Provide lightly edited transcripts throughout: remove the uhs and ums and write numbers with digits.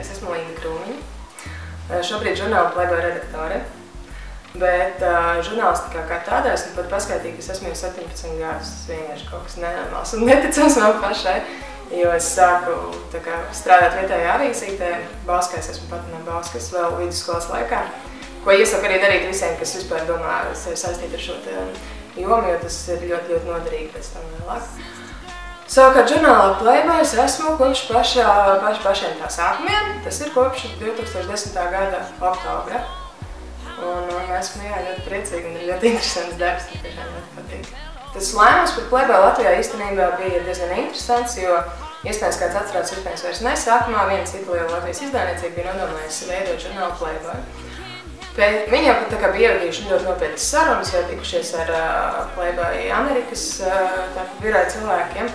Es esmu Linda Krūmiņa. Šobrīd žurnāla Playboy redaktore, bet žurnālistikā kā tādā esmu pat paskaidrīga, ka es esmu jau 17 gadus. Tas vienkārši kaut kas nenormāls un neticams man pašai, jo es sāku strādāt vietējā avīzītē. Bauskā es esmu pat no Bauskas vēl vidusskolas laikā, ko iesaku arī darīt visiem, kas vispār domā sevi saistīt ar šo jomu, jo tas ir ļoti, ļoti noderīgi pēc tam vēlāk. Savukārt žurnālā Playboy es esmu kopš pašiem tā sākumiem, tas ir kopš 2010. gada oktobra. Un esmu ļoti priecīga un ir ļoti interesants darbs, man tiešām ļoti patīk. Tas lēmums par Playboy Latvijā īstenībā bija diezgan interesants, jo iespējams kāds atcerās, iespējams vairs ne. Sākumā viena cita liela Latvijas izdevniecība bija nodomājusi veidot žurnālu Playboy. Viņi jau pat bija ievadījuši ļoti nopietnas sarunas, jau tikušies ar Playboy Amerikas biroja cilvēkiem.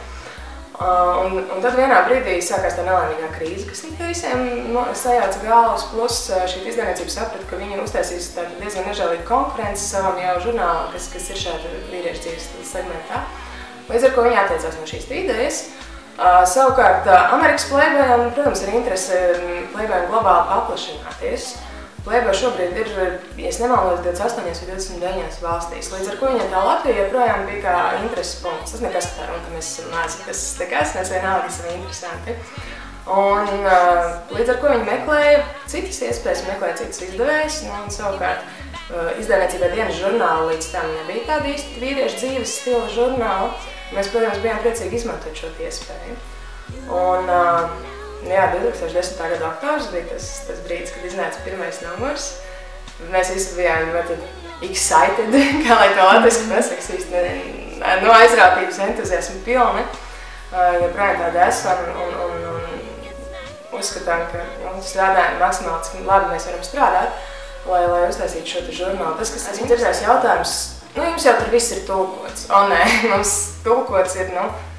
Un tad vienā brīdī sākās tā nelaimīgā krīze, kas visiem sajauca galvas, plus šī izdevniecība saprata, ka viņi uztaisīs diezgan nežēlīgu konkurenci savam jau žurnālam, kas ir šāda vīriešu dzīves segmentā. Līdz ar ko viņi atteicās no šīs idejas. Savukārt Amerikas Playboyam, protams, ir interese Playboyam globāli paplašināties. Playboy šobrīd ir, ja es nemaldos, 28 vai 29 valstīs. Līdz ar ko viņam tā Latvija joprojām bija kā intereses punkts. Tas nekas tā runa, ka mēs esam nāci, tas nekas, mēs vienalga esam interesanti. Un līdz ar ko viņi meklēja citas iespējas, meklēja citas izdevējus. Un savukārt izdevniecībai dienas žurnāla līdz tam nebija tāda īsti vīriešu dzīves stila žurnāla. Mēs, protams, bijām priecīgi izmantot šo iespēju. Un, jā, 2010. gada oktobrs bija tas brīdis, kad iznāca pirmais numurs. Mēs visi bijām ļoti excited, kā lai to latviski pasaks, īsti no aizrātības entuziasmu pilni. Joprojām tāda esam un uzskatām, ka strādājam maksimāli, cik labi mēs varam strādāt, lai uztaisītu šo žurnālu. Tas, kas esmu dzirdējis jautājums, jums jau tur viss ir tulkots. O nē, mums tulkots ir,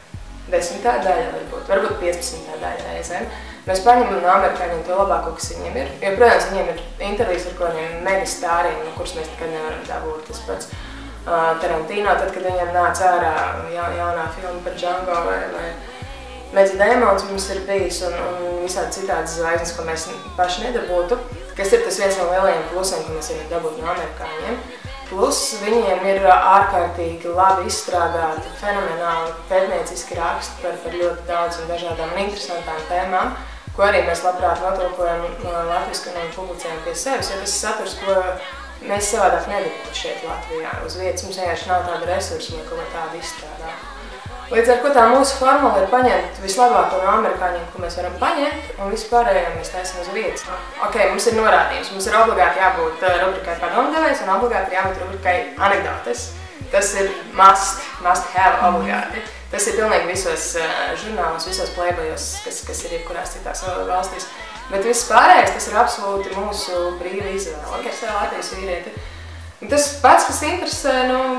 10. daļa varbūt 15. daļa reizēm. Mēs paņemam no amerikāņiem to labāko, kas viņiem ir. Jo, protams, viņiem ir intervijas ar kādiem megastāriem, kurus mēs nekad nevaram dabūt. Tas pats Tarantino, tad, kad viņam nāca ārā jaunā filma par Django vai Medzi Dēmons mums ir bijis un visādi citādas zvaigznes, ko mēs paši nedabūtu, kas ir tas viens no lielajiem plusiem, ko mēs varam dabūt no amerikāņiem. Plus viņiem ir ārkārtīgi labi izstrādāti, fenomenāli pētnieciski raksti par ļoti daudz un dažādām un interesantām tēmām, ko arī mēs labprāt notulkojam latviski un publicējam pie sevis, jo tas ir saturs, ko mēs savādāk nedabūtu šeit Latvijā. Uz vietas mums vienkārši nav tāda resursa, lai kaut ko tādu izstrādāt. Līdz ar ko tā mūsu formula ir paņemt vislabāko no amerikāņiem, ko mēs varam paņemt, un vispārējo mēs taisam uz vietas. Ok, mums ir norādījums, mums ir obligāti jābūt rubrikai padomdevējs un obligāti ir jābūt rubrikai anekdotes. Tas ir must have obligāti. Tas ir pilnīgi visos žurnālos, visos Playboyos, kas ir jebkurās citās valstīs. Bet viss pārējais, tas ir absolūti mūsu brīva izvēle. Ok, es Latvijas vīrieti. Tas pats, kas interesē,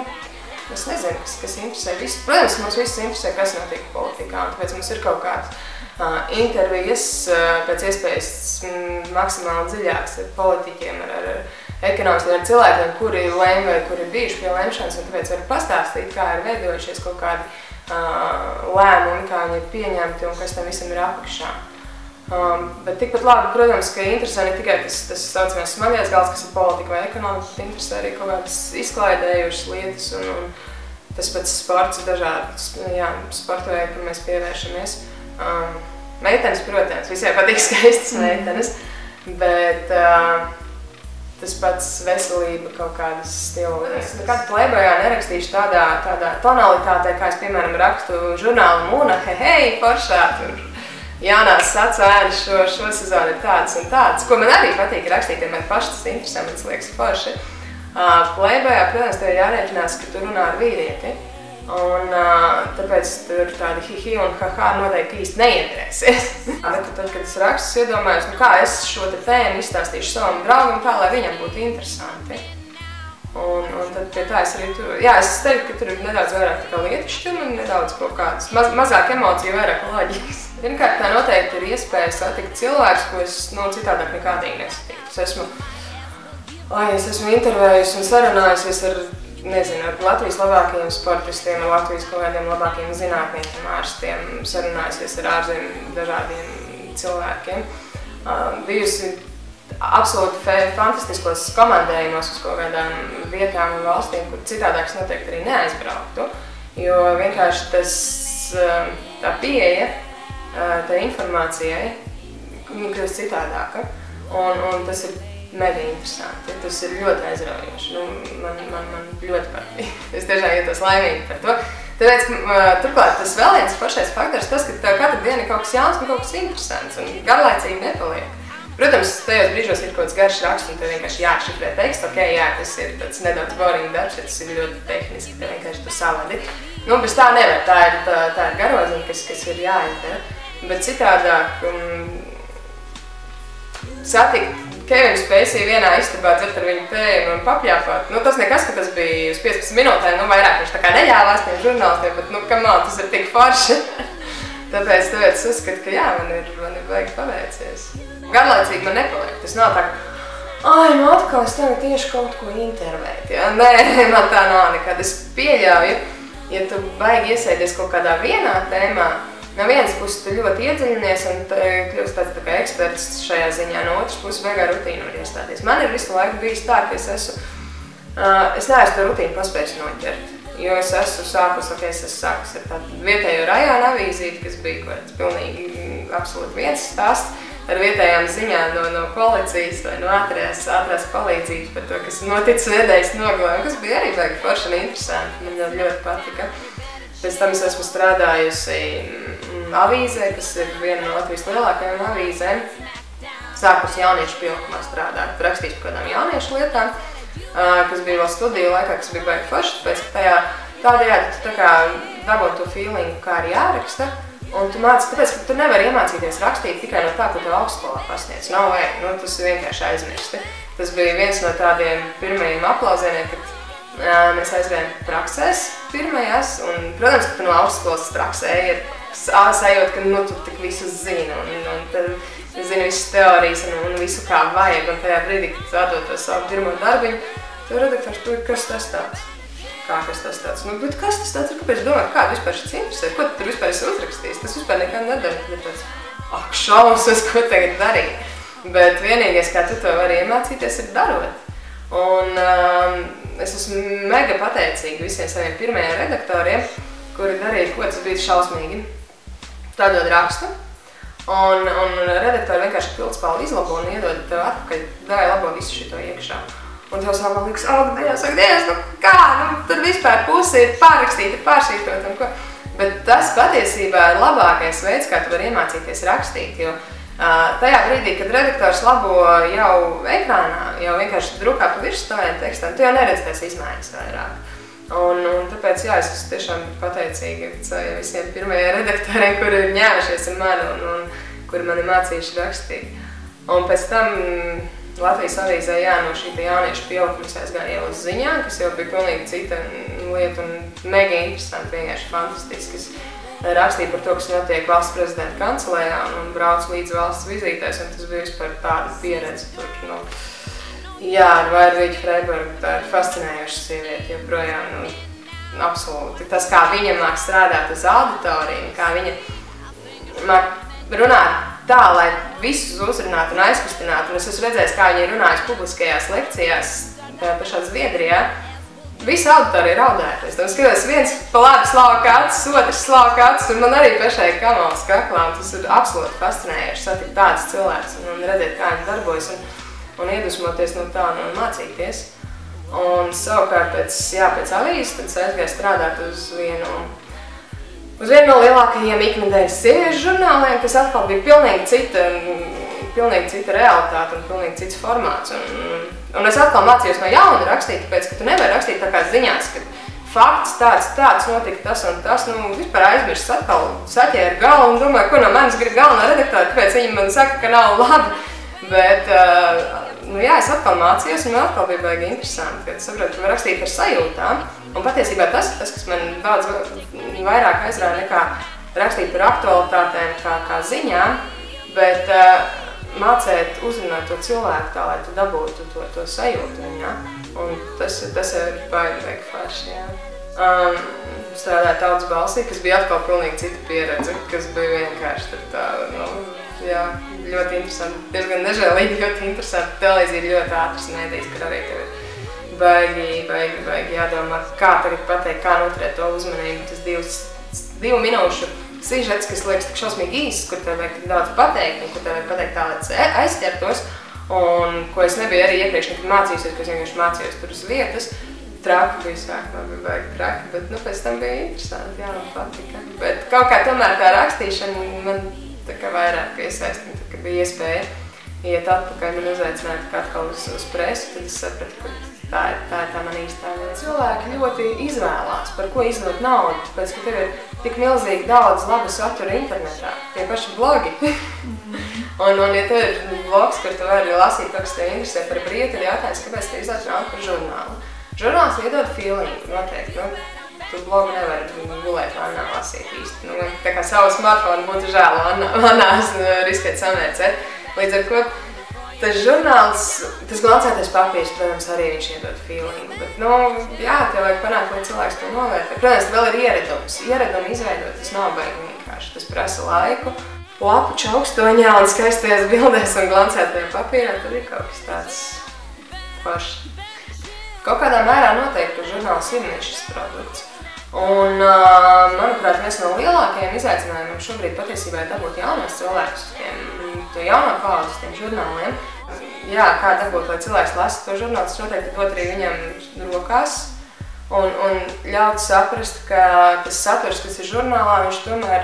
es nezinu, kas interesē visu. Protams, mums visus interesē, kas notiek politikā, un tāpēc mums ir kaut kāds intervijas pēc iespējas maksimāli dziļāks ar politiķiem, ar ekonomistiem, ar cilvēkiem, kuri lēma vai kuri ir bijuši pie lemšanas, un tāpēc var pastāstīt, kā ir veidojušies kaut kādi lēmumi, kā viņi ir pieņemti un kas tam visam ir apakšā. Bet tikpat labi, protams, ka interesē ne tikai tas saucamais smagais gals, kas ir politika vai ekonomika, bet interesē arī kaut kādas izklaidējušas lietas un tas pats sports ir dažādi sporta veidi, kur mēs pievēršamies. Meitenes, protams, visiem patīk skaistas meitenes, bet tas pats veselība kaut kādas stila. Es nekad Playboyā nerakstīšu tādā tonalitātē, kā es, piemēram, rakstu žurnālu Mūna, hei, foršā, tur jaunās sacu ēnas šo sezonu ir tādas un tādas, ko man arī patīk rakstīt, vienmēr paši tas interesē, man tas liekas forši. Playboyā, protams, tev jārēķinās, ka tu runā ar vīrieti, un tāpēc tur tādi hihi un haha noteikti īsti neietrēsies. Bet tad, kad es rakstu, iedomājos, kā es šo tēmu izstāstīšu savam draugam tā, lai viņam būtu interesanti. Un tad pie tā es arī tur, es teiktu, ka tur ir nedaudz vairāk lietišķuma un nedaudz kaut kādas, mazāk emociju, vairāk loģikas. Pirmkārt, tā noteikti ir iespēja satikt cilvēkus, ko es citādāk nekādīgi nesatiktu. Es esmu intervējusi un sarunājusies ar Latvijas labākajiem sportistiem, ar Latvijas kaut kādiem labākajiem zinātniekiem, ārstiem, sarunājusies ar ārzemju dažādiem cilvēkiem. bijusi absolūti fantastiskos komandējumos uz kaut kādām vietām un valstīm, kur citādāks noteikti arī neaizbrauktu. Jo vienkārši tā pieeja tā informācijai, viņa kļūst citādāka. Un tas ir mega interesanti, tas ir ļoti aizraujoši. Man ļoti patīk. Es tiešām jūtos laimīgi par to. Tāpēc, turklāt tas vēl viens pašais faktors, tas, ka tev katru dienu ir kaut kas jauns un kaut kas interesants un garlaicīgi nepaliek. Protams, tajos brīžos ir kaut kāds garš raksts un tev vienkārši jāšifrē teksts. Ok, jā, tas ir tāds nedaudz boring darbs, ja tas ir ļoti tehniski, tev vienkārši tu savadi. Bez tā nevar, tā ir garoziņa, kas ir jāizdara. Bet citādāk satikt Kevinu Spacey vienā istabā, dzert ar viņu tēju un papļāpāt. Tas nekas, ka tas bija uz 15 minūtēm, vairāk viņš tā kā neļāvās tiem žurnālistiem, bet, come on, tas ir tik forši. Tāpēc es uzskatu, ka jā, man ir baigi paveicies. Garlaicīgi man nepaliek, tas nav tā, ka atkal es tagad tieši kaut ko intervēt, ja? Nē, man tā nav nekad. Es pieļauju, ja tu baigi iesēdies kaut kādā vienā tēmā, no vienas puses tu ļoti iedziļinies un kļūst tāds tā kā eksperts šajā ziņā, no otras puses beigā rutīnu var iestāties. Man ir visu laiku bijis tā, ka es neesmu to rutīnu paspējis noķert, jo es esmu sākus ar tādu vietējo rajonu avīzīti, kas bija kaut kāds pilnīgi absolūti viens stāsts ar vietējām ziņām no policijas vai no ātrās palīdzības par to, kas noticis nedēļas nogalē, kas bija arī baigi forši un interesanti, man ļoti patika. Pēc tam es esmu strādājusi avīzē, kas ir viena no Latvijas lielākajām avīzēm. Sākus jauniešu pilkumā strādāt, rakstīt par kādām jauniešu lietām, kas bija vēl studiju laikā, kas bija baigi forši, tāpēc, ka tādējādi tu tā kā dabūji to feelingu, kā arī jāraksta. Un tu māci, tāpēc, ka tu nevari iemācīties rakstīt tikai no tā, ko tev augstskolā pasniedz. Nav vajag, tas vienkārši aizmirsti. Tas bija viens no tādiem pirmajiem aplausieniem, kad mēs aizgājām praksēs pirmajās, un, protams, ka tu no augstskolas praksē ir sajūta, ka tu tik visu zini, un tad zini visas teorijas un visu kā vajag, un tajā brīdī, kad tu atdod to savu pirmo darbiņu, tev redaktors tur, kas tas tāds? Kā kas tas tāds? Bet kas tas tāds ir? Kāpēc domāt, kādu vispār šis interesē? Ko tu tur vispār esi uzrakstījis? Tas vispār nekad nedara. Tad ir tāds, šausmas, ko tagad darīt. Bet vienīgais, kā tu to vari iemācīties, ir darot. Un es esmu mega pateicīga visiem saviem pirmajiem redaktoriem, kuri darīja, ko tas bija šausmīgi. Tādod rakstu. Un redaktori vienkārši pildspāli izlabo un iedod tev atpakaļ, dāja labo visu šito iekšā. Un tev sākumā liekas, ak, Dievs, kā, tur vispār pusi ir pārrakstīta, pāršītot un ko. Bet tas patiesībā ir labākais veids, kā tu vari iemācīties rakstīt, jo tajā brīdī, kad redaktors labo jau ekrānā, jau vienkārši drukā pa virsmu taviem tekstiem, tu jau neredz tās izmaiņas vairāk. Un tāpēc, jā, es esmu tiešām pateicīga visiem pirmajiem redaktoriem, kuri ir ņēmušies ar mani un kuri mani mācījuši rakstīt. Un pēc tam Latvijas avīzē, jā, no šī jauniešu pielikuma aizgāja jau uz ziņām, kas jau bija pilnīgi cita lieta un mega interesanti, vienkārši fantastisks. Rakstīja par to, kas notiek valsts prezidenta kancelējā un brauc līdz valsts vizītēs, un tas bija vispār tāda pieredze tur, jā, ar Vairvīģu Freibergu, tā ir fascinējoša sieviete joprojām, absolūti. Tas, kā viņa māk strādāt uz auditoriju, kā viņa māk runāt tā, lai visus uzrunātu un aizkustinātu. Un es esmu redzējis, kā viņi ir runājuši publiskajās lekcijās pašā Zviedrijā. Visa auditorija ir raudēta. Es skatos, viens pa labi slauka acis, otrs slauka acis, un man arī pašai kamals kaklā. Tas ir absolūti fascinējoši satikt tādus cilvēkus un redzēt, kā viņi darbojas un iedvesmoties no tā un mācīties. Un savukārt pēc avīzes tad es aizgāju strādāt uz vienu no lielākajiem iknedēļas sieviešu žurnāliem, kas atkal bija pilnīgi cita realitāte un pilnīgi cits formāts. Un es atkal mācījos no jauna rakstīt, tāpēc, ka tu nevari rakstīt tā kā ziņās, ka fakts tāds notika tas un tas, vispār aizmirsts atkal saķēra galvu un domāju, ko no manis grib galvenā redaktora, kāpēc viņi man saka, ka nav labi. Bet, jā, es atkal mācījos un man atkal bija baigi interesanti, kad saprotu, ka var rakstīt ar sajūtām. Un patiesībā tas, kas man daudz vairāk aizrāja nekā rakstīt par aktualitātēm kā ziņām, bet mācēt uzrunāt to cilvēku tā, lai tu dabūtu to sajūtu viņā. Un tas ir baigi forši, jā. strādāju Tautas balsī, kas bija atkal pilnīgi cita pieredze, kas bija vienkārši tā, jā, ļoti interesanti, diezgan nežēlīgi, ļoti interesanti. Televīzija ir ļoti ātras mēdījis, kur arī tev ir baigi jādomā, kā tagad pateikt, kā noturēt to uzmanību. Tas 2 minūšu sižets, kas liekas tik šausmīgi īsts, kur tev vajag daudz pateikt, un kur tev vajag pateikt tā, lai aizķertos, un ko es nebiju arī iepriekš nekad mācījusies, ko es vienkārši mācījos tur uz vietas. Traki bija sākumā, bija baigi traki, bet pēc tam bija interesanti, jā, man patika. Bet kaut kā tomēr tā rakstīšana man tā kā vairāk iesaistīja, tā kā bija iespēja iet atpakaļ, man uzaicināja atkal uz presu, tad es sapratu, ka tā ir tā man īstā lieta. Cilvēki ļoti izvēlās, par ko izdot naudu, tāpēc, ka tev ir tik milzīgi daudz laba satura internetā, tie paši blogi. Un ja tev ir blogs, kur tu vari lasīt to, kas tev interesē par brīvu, tad jautājums, kāpēc tev izdot naudu par žurnālu. Žurnāls iedod feelingu, noteikti. Tu blogu nevari gulēt vannā lasīt īsti. Tā kā savu smartphonu būtu žēl vannās riskēt samērcēt. Līdz ar ko tas žurnāls, tas glancētais papīrs, protams, arī viņš iedod feelingu. Bet, jā, tev vajag panākt, lai cilvēks to novērtē. Protams, vēl ir ieradums. Ieradumi izveidot, tas nav baigi vienkārši. Tas prasa laiku. Lapu čaukstoņā un skaistajās bildēs un glancētajā papīrā, tad ir kaut kas tāds pašs. Kaut kādā mērā noteikti, ka žurnāls ir nišas produkts. Un, manuprāt, viens no lielākajiem izaicinājumiem šobrīd patiesībā ir dabūt jaunos cilvēkus uz to jauno paudzi, uz tiem žurnāliem. Jā, kā dabūt, lai cilvēks lasa to žurnālu, tas noteikti dot arī viņam rokās un ļaut saprast, ka tas saturs, kas ir žurnālā, viņš tomēr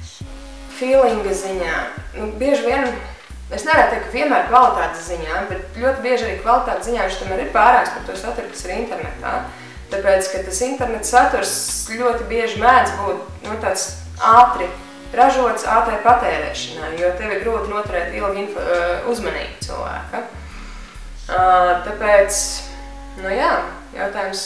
feelinga ziņā. Bieži vien, es nevarētu teikt, ka vienmēr kvalitātes ziņā, bet ļoti bieži arī kvalitātes ziņā viņš tomēr ir pārāks par to saturu, kas ir internetā. Tāpēc, ka tas interneta saturs ļoti bieži mēdz būt tāds ātri ražots ātrai patērēšanai, jo tev ir grūti noturēt ilgi uzmanību cilvēka. Tāpēc, jā, jautājums,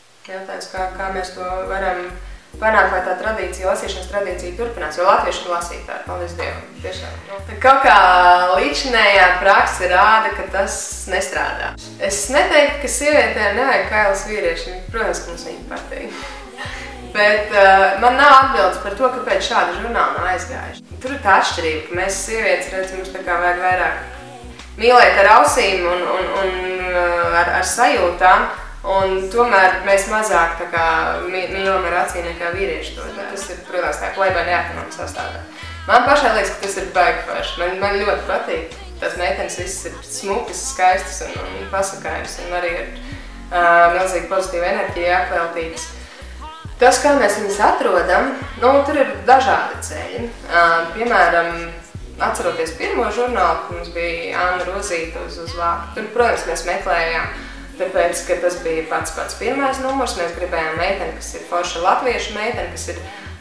kā mēs to varam panākt, lai tā tradīcija, lasīšanas tradīcija turpinās, jo latvieši ir lasītāji, paldies Dievam, tiešām. Kaut kā līdzinējā prakse rāda, ka tas nestrādā. Es neteiktu, ka sievietēm nevajag kailas vīriešiem, protams, ka mums viņi patīk. Bet man nav atbildes par to, kāpēc šādi žurnāli nav aizgājuši. Tur ir tā atšķirība, ka mēs sievietes redzam, mums tā kā vajag vairāk mīlēt ar ausīm un ar sajūtām. Un tomēr mēs mazāk tā kā mīlam ar acīm nekā vīrieši to dara. Tas ir, protams, tā Playboy neatņemama sastāvdaļa. Man pašai liekas, ka tas ir baigi forši. Man ļoti patīk. Tās meitenes visas ir smukas, skaistas un pasakājas un arī ir milzīgi pozitīva enerģija apveltītas. Tas, kā mēs viņus atrodam, tur ir dažādi ceļi. Piemēram, atceroties pirmo žurnālu, kad mums bija Anna Rozīta uz vāku. Tur, protams, mēs meklējām. Tāpēc, ka tas bija pats pirmais numurs, mēs gribējām meiteni, kas ir forša latviešu meiteni, kas ir,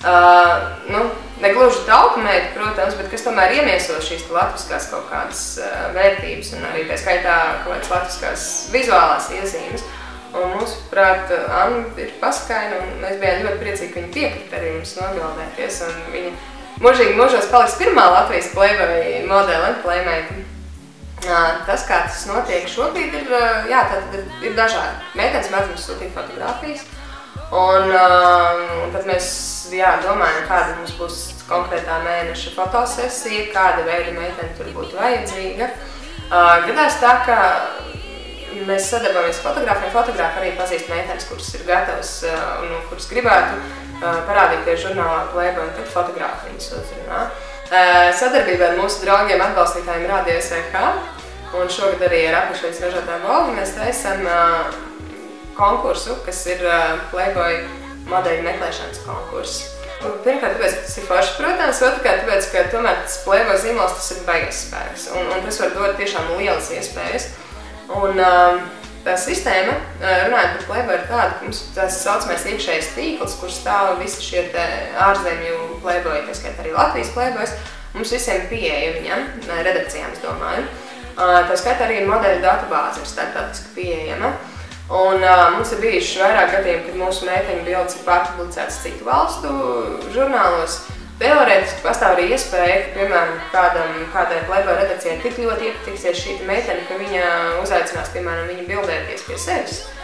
negluži tauku meita, protams, bet kas tomēr iemieso šīs latviskās kaut kādas vērtības un arī tā skaitā kaut kādas latviskās vizuālās iezīmes. Un mūsuprāt, Anna ir pasakaina un mēs bijām ļoti priecīgi, ka viņa piekrita arī mums nobildēties un viņa mūžīgi mūžos paliks pirmā Latvijas Playboy modele, Playmeita. Tas, kā tas notiek šobrīd, ir dažādi. Meitenes mēdz mums sūtīt fotogrāfijas, un tad mēs domājam, kāda mums būs konkrētā mēneša fotosesija, kāda veida meitene tur būtu vajadzīga. Gadās tā, ka mēs sadarbojamies fotogrāfiem. Fotografi arī pazīst meitenes, kuras ir gatavas un kuras gribētu parādīties žurnālā Playboy, un tad fotografi viņas uzrunā. Sadarbībā ar mūsu draugiem atbalstītājiem Radio SVH un šogad arī ar apakšveids ražotāju Volvu mēs taisam konkursu, kas ir Playboy modeļu meklēšanas konkurss. Pirmkārt, tāpēc, ka tas ir forši, protams, otrkārt, tāpēc, ka tomēr tas Playboy zīmols tas ir baigais spēks un tas var dot tiešām lielas iespējas. Un tā sistēma, runājot par Playboy, ir tāda, ka mums tas saucamais iekšējais tīkls, kur stāv visi šie ārzemju Playboy, tā skaitā arī Latvijas Playboys, mums visiem pieeja viņam, redakcijām, es domāju. Tā skaitā arī modeļu databāze ir starptautiski pieejama. Un mums ir bijuši vairāk gadījumi, kad mūsu meiteņu bildes ir pārpublicētas citu valstu žurnālos. Teorētiski pastāv arī iespēja, ka, piemēram, kādai Playboy redakcijai tik ļoti iepatiksies šī meitene, ka viņa uzaicinās, piemēram, viņu bildēties pie sevis.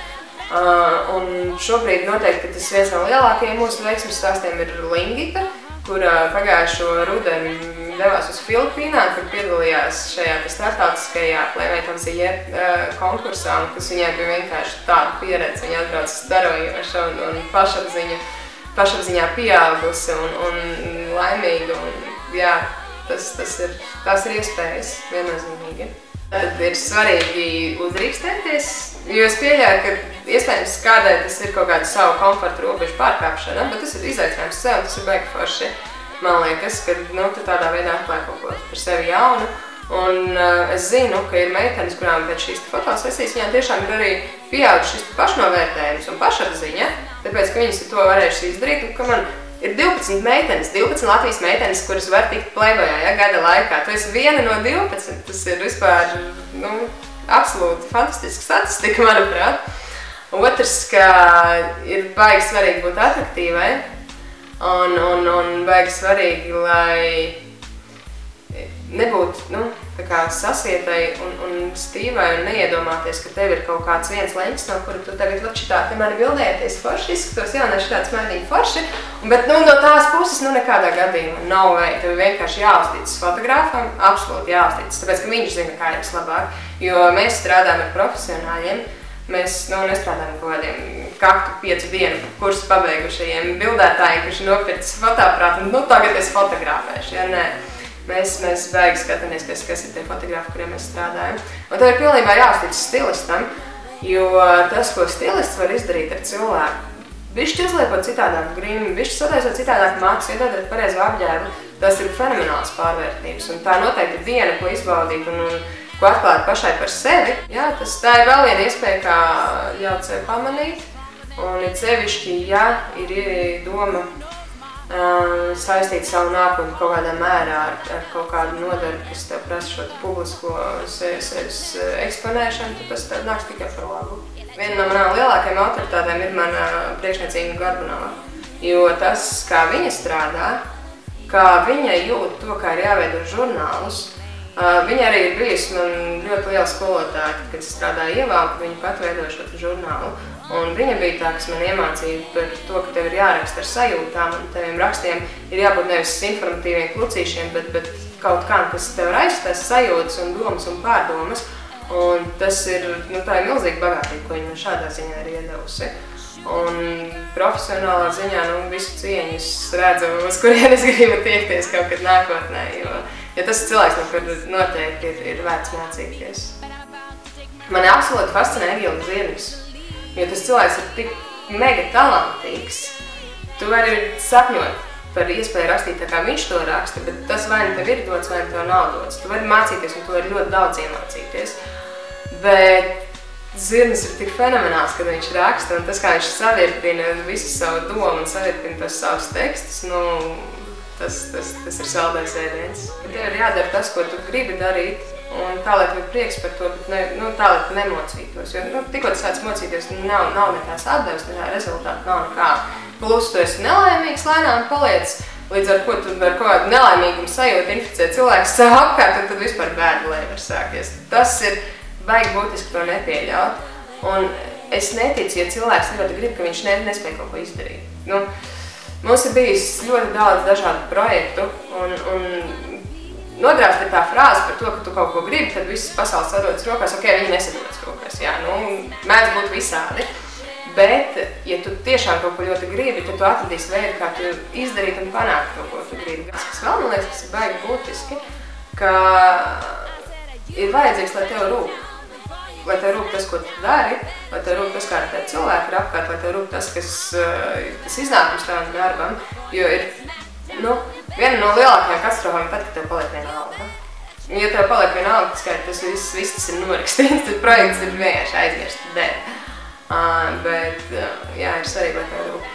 Un šobrīd noteikti, ka tas viens no lielākajiem mūsu veiksmes stāstiem ir Lingita, kura pagājušo rudeni devās uz Filipīnām, kur piedalījās šajā startautiskajā Playmate of the Year konkursā, kas viņai bija vienkārši tāda pieredze. Viņa atbrauc starojoša un pašapziņā pieaugusi un laimīga. Jā, tās ir iespējas viennozīmīgi. Tad ir svarīgi uzdrīkstēties, jo es pieļauju, ka iespējams kādai tas ir kaut kāda savu komforta robežu pārkāpšana, bet tas ir izaicinājums sev, tas ir baigi forši. Man liekas, ka tu tādā veidā atklāji kaut ko par sevi jaunu. Un es zinu, ka ir meitenes, kurām pēc šīs fotosesijas viņām tiešām ir arī pieauguši šis pašnovērtējums un pašapziņa, tāpēc, ka viņas ir to varējuši izdarīt, un ka man ir 12 meitenes, 12 Latvijas meitenes, kuras var tikt Playboyā, gada laikā. Tu esi viena no 12, tas ir vispār, absolūti fantastiska statistika, manuprāt. Otrs, ka ir baigi svarīgi būt atraktīvai, un baigi svarīgi, lai nebūtu sasietai un stīvai un neiedomāties, ka tev ir kaut kāds viens leņķis, no kura tu tagad šitā te mani bildēties forši, izskatos, jā, ne šitāds smēdīgi forši, bet no tās puses nekādā gadījumā nav vai. Tev vienkārši jāuzticas fotogrāfam, absolūti jāuzticas, tāpēc, ka viņš zina, kā jums labāk, jo mēs strādājam ar profesionāļiem. Mēs nestrādājam kaut kādiem kaktu 5 dienu kursu pabeigušajiem bildētājiem, kurš nopircis fotoaparātu un tagad es fotografēšu, ja nē. Mēs baigi skatāmies, kas ir tie fotografi, kuriem mēs strādājam. Un tev ir pilnībā jāuzticas stilistam, jo tas, ko stilists var izdarīt ar cilvēku, bišķi uzliekot citādāk grimu, bišķi sataisot citādāk matus, iedodot pareizu apģērbu, tas ir fenomenāls pārvērtības. Un tā noteikti ir diena, ko izbaudīt un ko atklāt pašai par sevi. Jā, tā ir vēl viena iespēja, kā ļaut sevi pamanīt. Un ir sevišķi, ja ir doma saistīt savu nākotni kaut kādā mērā ar kaut kādu nodarbi, kas tev prasa šo publisko sevis eksponēšanu, tad tas tev nāks tikai par labu. Viena no manām lielākajām autoritātēm ir mana priekšniecīga Gorbanova, jo tas, kā viņa strādā, kā viņa jūt to, kā ir jāveido žurnālus, viņa arī ir bijusi man ļoti liela skolotāja, kad es strādāju Ievā, kad viņa pat veidoja šo žurnālu. Un viņa bija tā, kas man iemācīja par to, ka tev ir jāraksta ar sajūtām, un teviem rakstiem ir jābūt nevis informatīviem klucīšiem, bet kaut kā, kas tev raisa sajūtas un domas un pārdomas. Un tas ir, tā ir milzīga bagātība, ko viņa man šādā ziņā ir iedevusi. Un profesionālā ziņā, visu cieņu es redzu, uz kurien es gribu tiekties kaut kad nākotnē, jo tas cilvēks, no kur noteikti ir vērts mācīties. Mani absolūti fascinē Egīls Zirnis. Jo tas cilvēks ir tik mega talantīgs, tu vari sapņot par iespēju rakstīt tā, kā viņš to raksta, bet tas vai nu tev ir dots, vai nu tev nav dots. Tu vari mācīties, un tu vari ļoti daudz iemācīties. Bet Zirnis ir tik fenomenāls, kad viņš raksta, un tas, kā viņš savirpina visu savu domu un savirpina tos savus tekstus, tas ir saldais ēdiens. Tev ir jādara tas, ko tu gribi darīt, un tā, lai tev ir prieks par to, bet tā, lai tu nemocītos. Jo tikko tu sāc mocīties, nav nekās atdevis, rezultāti nav nekā. Plus tu esi nelaimīgs, lēnām paliec, līdz ar ko tu ar kaut kādu nelaimīgumu sajūtu inficē cilvēks savu apkārt, tad vispār bēdulēja var sākties. Tas ir baigi būtiski to nepieļaut. Un es neticu, ja cilvēks ļoti grib, ka viņš nespēj kaut ko izdarīt. Mums ir bijis ļoti daudz dažādu projektu, un nodrāst ir tā frāze par to, ka tu kaut ko gribi, tad visas pasaules sadodas rokās, viņi nesadodas rokās, jā, mēdz būt visādi. Bet, ja tu tiešām kaut ko ļoti gribi, tad tu atradīsi veidu, kā tu izdarīt un panākt to, ko tu gribi. Kas vēl, man liekas, tas ir baigi būtiski, ka ir vajadzīgs, lai tev rūp. Lai tev rūp tas, ko tu dari, lai tev rūp tas, kāda tev cilvēki ir apkārt, lai tev rūp tas, kas iznākums tavam darbam, jo ir, viena no lielākajām katastrofām tad, kad tev paliek viena alga. Ja tev paliek viena alga, tas viss tas ir norakstīts, tad projekts ir vienkārši aizmirsts dēļ. Bet, jā, ir svarīgi, lai tev rūp.